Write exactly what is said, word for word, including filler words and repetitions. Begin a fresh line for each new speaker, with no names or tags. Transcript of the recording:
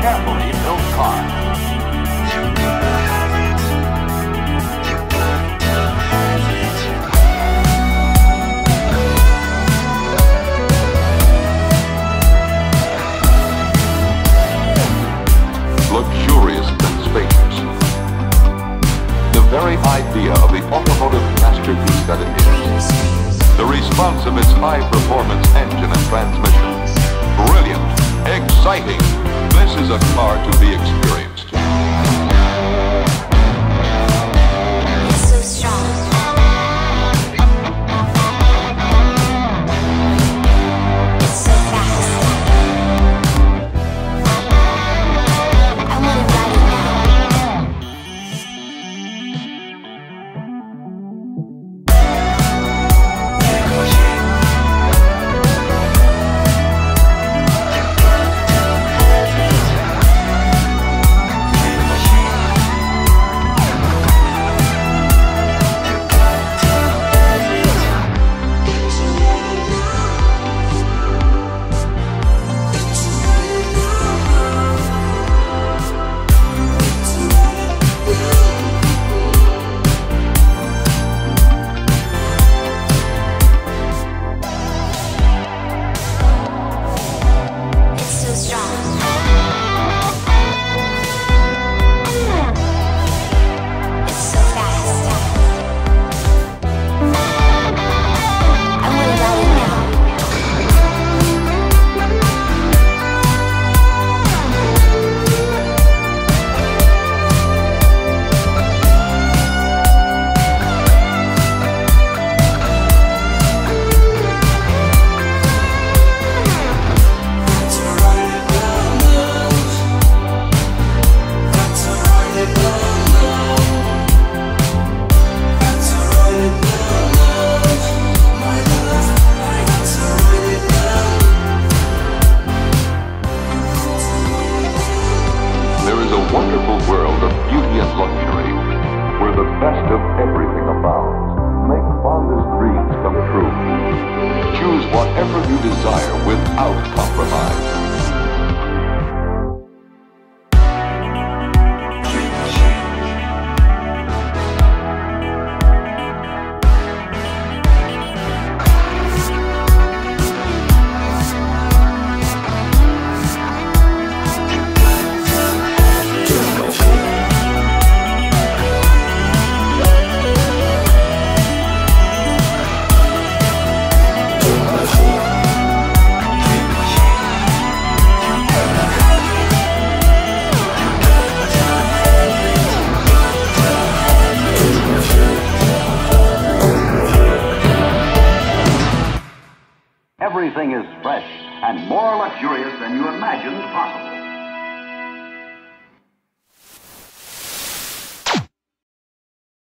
carefully built car.
Luxurious and spacious. The very idea of the automotive masterpiece that it is. The response of its high-performance engine and transmission. Brilliant, exciting. This is a car to be experienced.
It's so strong. It's so fast. I want to ride it now.
Wonderful world of beauty and luxury, where the best of everything abounds. Make fondest dreams come true. Choose whatever you desire without compromise.
Everything is fresh and more luxurious than you imagined possible.